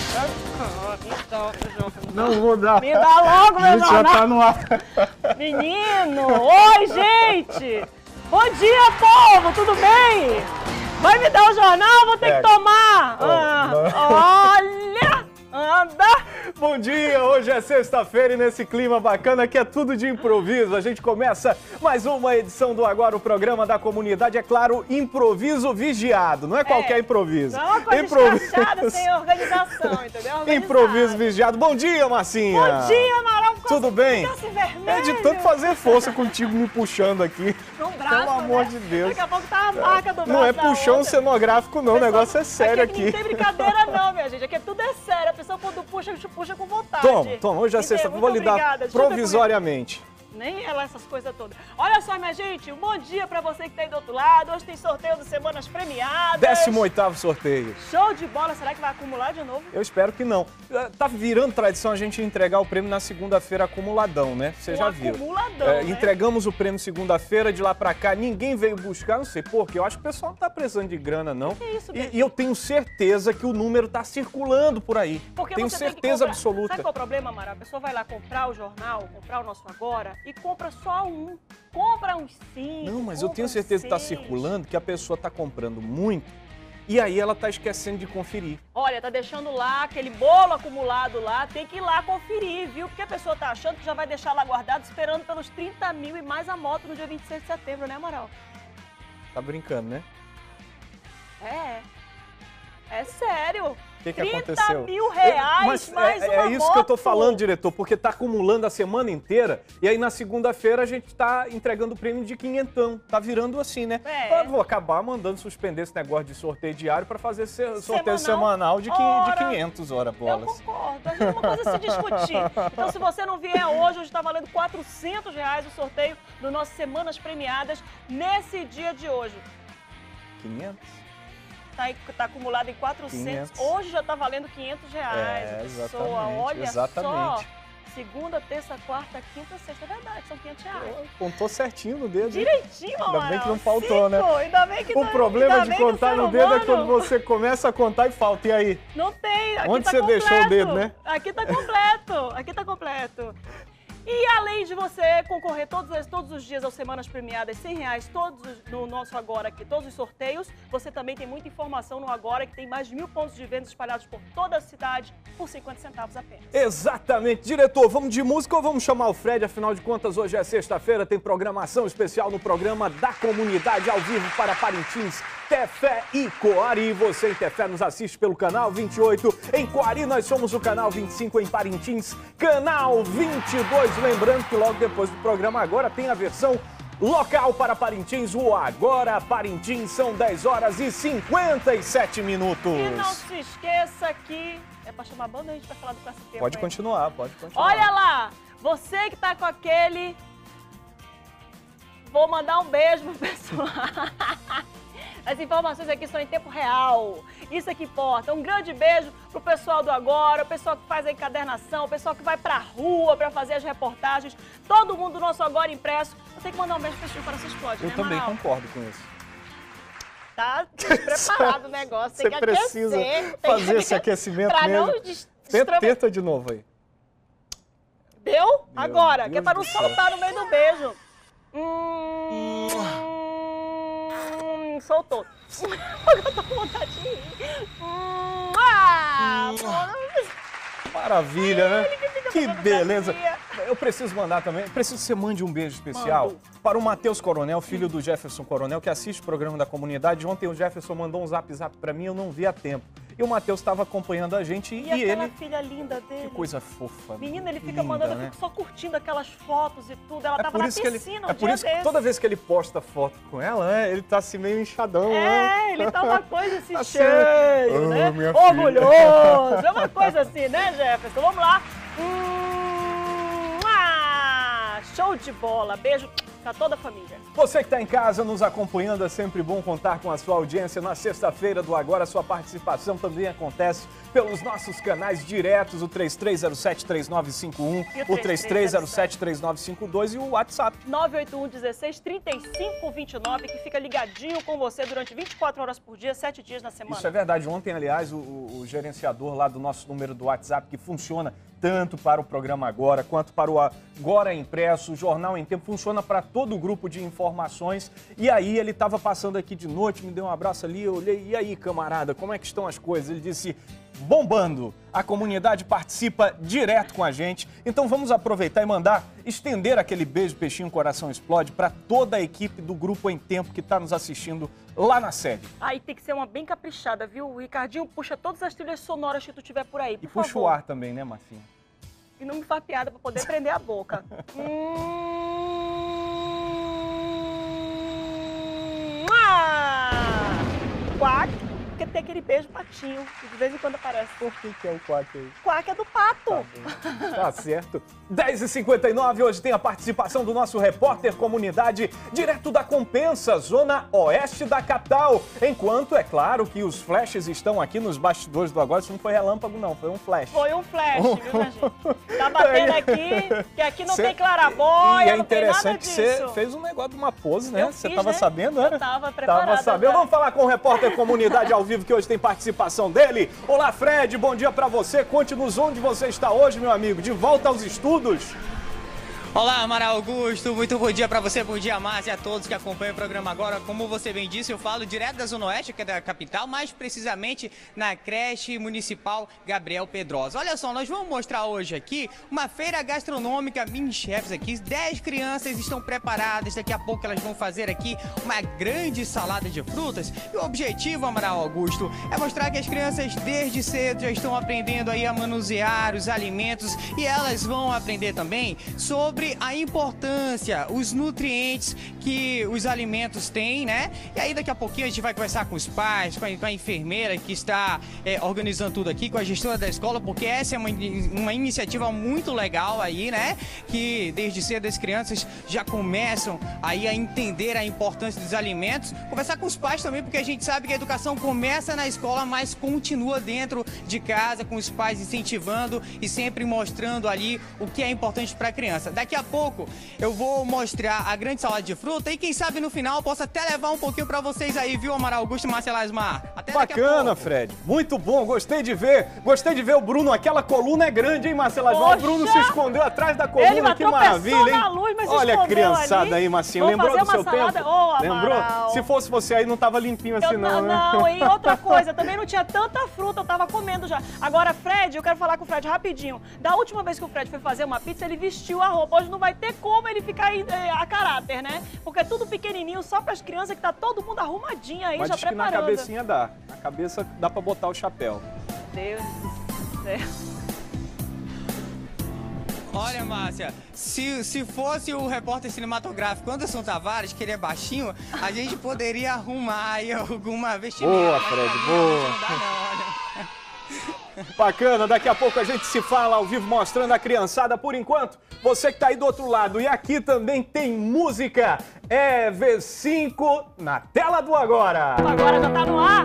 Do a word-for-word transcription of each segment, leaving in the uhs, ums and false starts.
Não vou dar. Me dá logo, meu jornal. Já tá no ar. Menino, oi, gente. Bom dia, povo, tudo bem? Vai me dar o jornal? Vou ter é. que tomar. Oh, ah, olha, anda. Bom dia, hoje é sexta-feira e nesse clima bacana que é tudo de improviso. A gente começa mais uma edição do Agora, o programa da comunidade. É claro, improviso vigiado, não é, é qualquer improviso. Não é uma coisa improviso... escrachada, sem organização, entendeu? Organizado. Improviso vigiado. Bom dia, Marcinha. Bom dia, Amaral. Tudo bem? É de tanto fazer força contigo me puxando aqui. Um braço, Pelo amor né? de Deus. Daqui a pouco tá a marca do braço. Não é puxão outra. cenográfico, não. O negócio é sério aqui. Aqui não tem brincadeira, não, minha gente. Aqui é tudo é sério. A pessoa quando puxa, puxa com vontade. Toma, toma. Hoje é sexta-feira. Vou lhe dar provisoriamente. Nem ela, essas coisas todas. Olha só, minha gente, um bom dia pra você que tá aí do outro lado. Hoje tem sorteio das Semanas Premiadas. décimo oitavo sorteio. Show de bola. Será que vai acumular de novo? Eu espero que não. Tá virando tradição a gente entregar o prêmio na segunda-feira acumuladão, né? Você um já viu. Acumuladão, é, né? Entregamos o prêmio segunda-feira, de lá pra cá ninguém veio buscar, não sei por quê. Eu acho que o pessoal não tá precisando de grana, não. Que isso, e, e eu tenho certeza que o número tá circulando por aí. Porque tenho você certeza tem que absoluta. Sabe qual é o problema, Amaral? A pessoa vai lá comprar o jornal, comprar o Nosso Agora e compra só um. Compra uns cinco. Não, mas eu tenho certeza que está circulando, que a pessoa está comprando muito e aí ela está esquecendo de conferir. Olha, tá deixando lá aquele bolo acumulado lá, tem que ir lá conferir, viu? Porque a pessoa tá achando que já vai deixar lá guardado, esperando pelos trinta mil e mais a moto no dia vinte e seis de setembro, né, Amaral? Tá brincando, né? É. É sério. O que, que trinta aconteceu? mil reais, Mas mais é, uma é isso moto. que eu tô falando, diretor, porque tá acumulando a semana inteira e aí na segunda-feira a gente tá entregando o prêmio de quinhentão. Tá virando assim, né? É. Eu vou acabar mandando suspender esse negócio de sorteio diário para fazer sorteio semanal, semanal de, ora, de quinhentos, ora, bolas. Eu concordo, é uma coisa a se discutir. Então, se você não vier hoje, hoje tá valendo quatrocentos reais o sorteio do nosso Semanas Premiadas nesse dia de hoje. quinhentos? Tá, tá acumulado em quatrocentos, quinhentos. Hoje já tá valendo quinhentos reais. É, exatamente, pessoa, olha exatamente. só, segunda, terça, quarta, quinta, sexta, é verdade, são quinhentos reais. Contou certinho no dedo. Direitinho, mano. Ainda bem que não faltou, Cinco. né? Ainda bem que o não, problema de contar no dedo humano... é quando você começa a contar e falta. E aí? Não tem, aqui Onde tá você completo. deixou o dedo, né? Aqui tá completo, aqui tá completo. E além de você concorrer todos, todos os dias às Semanas Premiadas, cem reais, todos no nosso Agora aqui, todos os sorteios, você também tem muita informação no Agora, que tem mais de mil pontos de venda espalhados por toda a cidade, por cinquenta centavos apenas. Exatamente. Diretor, vamos de música ou vamos chamar o Fred? Afinal de contas, hoje é sexta-feira, tem programação especial no programa da comunidade, ao vivo para Parintins, Tefé e Coari. E você em Tefé nos assiste pelo canal vinte e oito. Em Coari nós somos o canal vinte e cinco, em Parintins, canal vinte e dois. Lembrando que logo depois do programa Agora tem a versão local para Parintins, o Agora Parintins. São dez horas e cinquenta e sete minutos. E não se esqueça que... É para chamar a banda, a gente vai falar do Caça Tempo. Pode aí. continuar, pode continuar. Olha lá, você que tá com aquele... Vou mandar um beijo pro pessoal. As informações aqui são em tempo real. Isso é que importa. Um grande beijo pro pessoal do Agora, o pessoal que faz a encadernação, o pessoal que vai pra rua pra fazer as reportagens, todo mundo do nosso Agora impresso. Eu tenho que mandar um beijo pro Chico para vocês explode, Eu né, também Amaral? concordo com isso. Tá preparado o negócio, tem Você que precisa aquecer, fazer que... esse aquecimento pra mesmo. não des... Tenta, tenta de novo aí. Deu? Meu Agora, Deus que é pra não do céu. soltar no meio do beijo. Hum... hum soltou. Agora tô com vontade de rir. Hum... Ah! Maravilha, né? Que beleza. fantasia. Eu preciso mandar também, preciso que você mande um beijo especial Mando. para o Matheus Coronel, filho do Jefferson Coronel, que assiste o programa da comunidade. Ontem o Jefferson mandou um zap zap para mim, eu não vi a tempo. E o Matheus estava acompanhando a gente e, E aquela ele... filha linda dele. Que coisa fofa. Menina, ele fica linda, mandando, né? eu fico só curtindo aquelas fotos e tudo. Ela É tava por na isso que ele, piscina é um por dia isso que desse. toda vez que ele posta foto com ela, né, ele tá assim meio inchadão, né? É, ele tá uma coisa assim, Tá cheio, cheio. né? Oh, minha filha. Orgulhoso. É uma coisa assim, né, Jefferson? Vamos lá. Hum, ah, show de bola. Beijo pra toda a família. Você que está em casa nos acompanhando, é sempre bom contar com a sua audiência. Na sexta-feira do Agora, sua participação também acontece pelos nossos canais diretos, o três três zero sete, três nove cinco um, o três três zero sete, três nove cinco dois e o WhatsApp. nove oito um, dezesseis, trinta e cinco, vinte e nove, que fica ligadinho com você durante vinte e quatro horas por dia, sete dias na semana. Isso é verdade. Ontem, aliás, o, o gerenciador lá do nosso número do WhatsApp, que funciona tanto para o programa Agora, quanto para o Agora Impresso, o Jornal em Tempo, funciona para todo o grupo de informações. E aí ele estava passando aqui de noite, me deu um abraço ali, eu olhei, e aí, camarada, como é que estão as coisas? Ele disse, bombando, a comunidade participa direto com a gente. Então vamos aproveitar e mandar, estender aquele beijo, peixinho, coração explode, para toda a equipe do Grupo Em Tempo que está nos assistindo lá na sede. Aí tem que ser uma bem caprichada, viu? O Ricardinho puxa todas as trilhas sonoras que tu tiver por aí, por E puxa favor. o ar também, né, Marcinho? E não me faz piada pra poder prender a boca. hum... ah! Quack, porque tem aquele beijo patinho, que de vez em quando aparece. Por que que é o quack aí? Quack é do pato. Tá, tá certo. dez e cinquenta e nove, hoje tem a participação do nosso repórter comunidade, direto da Compensa, zona oeste da capital. Enquanto, é claro, que os flashes estão aqui nos bastidores do Agora. Isso não foi relâmpago, não, foi um flash. Foi um flash, viu, minha gente? Tá batendo aqui, que aqui não Cê... tem clarabóia, E é não tem nada interessante que você disso. fez um negócio de uma pose, né? Você fiz, tava né? sabendo, era? Eu tava preparada. Tava sabendo. Já. Vamos falar com o repórter comunidade ao vivo, que hoje tem participação dele. Olá, Fred, bom dia pra você. Conte-nos onde você está hoje, meu amigo. De volta aos estudos? Olá, Amaral Augusto, muito bom dia para você, bom dia, Márcia, e a todos que acompanham o programa Agora. Como você bem disse, eu falo direto da Zona Oeste, que é da capital, mais precisamente na creche municipal Gabriel Pedrosa. Olha só, nós vamos mostrar hoje aqui uma feira gastronômica mini chefs aqui. dez crianças estão preparadas, daqui a pouco elas vão fazer aqui uma grande salada de frutas. E o objetivo, Amaral Augusto, é mostrar que as crianças desde cedo já estão aprendendo aí a manusear os alimentos e elas vão aprender também sobre a importância, os nutrientes que os alimentos têm, né? E aí daqui a pouquinho a gente vai conversar com os pais, com a, com a enfermeira que está é, organizando tudo aqui, com a gestora da escola, porque essa é uma, uma iniciativa muito legal aí, né? Que desde cedo as crianças já começam aí a entender a importância dos alimentos. Conversar com os pais também, porque a gente sabe que a educação começa na escola, mas continua dentro de casa, com os pais incentivando e sempre mostrando ali o que é importante para a criança. Daqui a pouco eu vou mostrar a grande salada de fruta e quem sabe no final eu posso até levar um pouquinho para vocês aí, viu, Amaral Augusto e Márcia Lasmar? Até bacana, Fred. Muito bom, gostei de ver. Gostei de ver o Bruno. Aquela coluna é grande, hein, Márcia Lasmar? O Bruno se escondeu atrás da coluna, que maravilha, hein? Luz, mas olha a criançada ali. Aí, Marcinho. Vou lembrou do seu salada. tempo? Oh, lembrou? Se fosse você aí, não tava limpinho assim, eu, não, né? Não, e outra coisa, também não tinha tanta fruta, eu tava comendo já. Agora, Fred, eu quero falar com o Fred rapidinho. Da última vez que o Fred foi fazer uma pizza, ele vestiu a roupa. Hoje não vai ter como ele ficar aí, é, a caráter, né? Porque é tudo pequenininho, só para as crianças, que tá todo mundo arrumadinho aí, mas já diz preparando. Que na cabecinha dá. Na cabeça dá para botar o chapéu. Deus do céu. Olha, Márcia, se, se fosse o repórter cinematográfico Anderson Tavares, que ele é baixinho, a gente poderia arrumar aí alguma vestimenta. Boa, Fred, boa. Não dá não, olha. Bacana, daqui a pouco a gente se fala ao vivo mostrando a criançada. Por enquanto, você que tá aí do outro lado, e aqui também tem música, é V cinco na tela do Agora. Agora já tá no ar.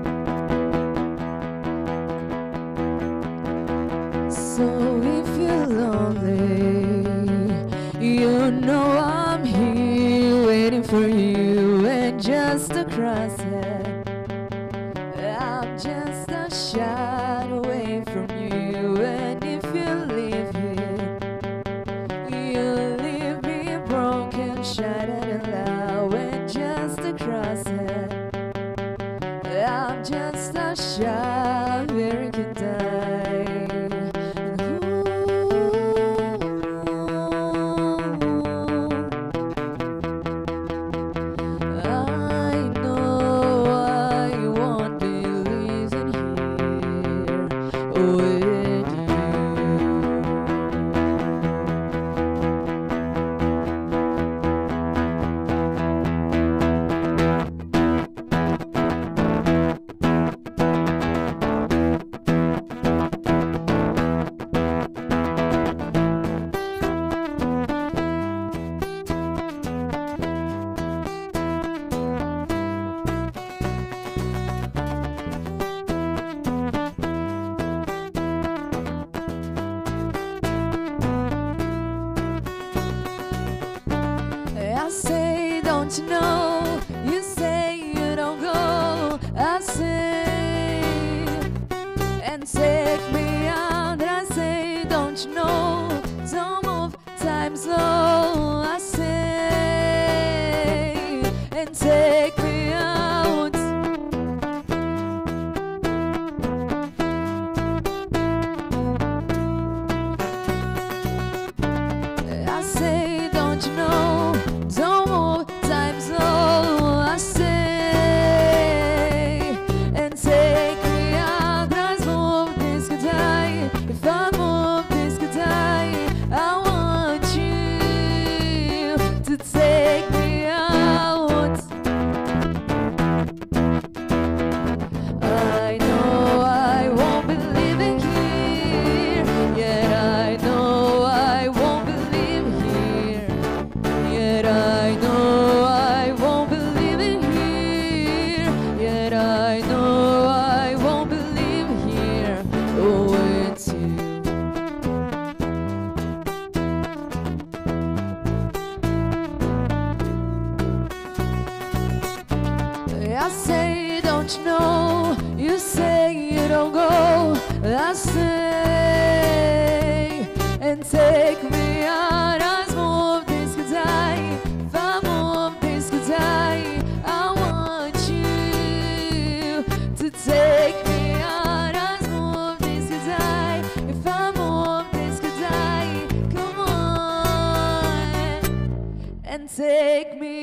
So if you're lonely, you know I'm here waiting for you, and just across it, I'm just a shot away from you. And if you leave here, you leave me broken, shattered and loud, and just across it, I'm just a shot where you can die. don't you know? You say you don't go. I say, and take me out. I say, don't you know? Don't move, time slow. I say, and take me out. I say, don't you know? Don't move, time slow. I say, and take me out. Let's move, this could die. If I move, this could die. I want you to take me out. I know I won't be living here, yet I know I won't be living here, yet I know I won't be living here, yet I know I won't be living here. Oh, it's you. I say, don't you know? You say you don't go. I say, and take me out. I move, this could die. If I move, this could die. I want you to take me out. I move, this could die. If I move, this could die. Come on, and take me